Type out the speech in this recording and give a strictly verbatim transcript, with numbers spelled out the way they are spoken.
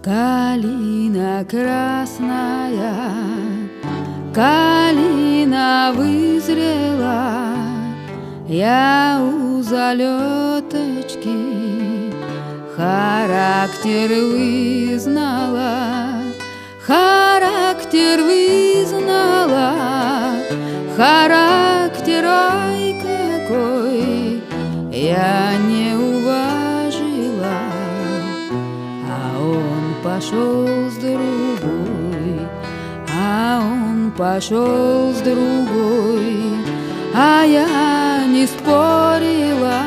Калина красная, калина вызрела, я у залеточки характер вызнала, характер вызнала, характер ай какой я не уважила, а он пошел с другой, а он пошел с другой, а я не спорила,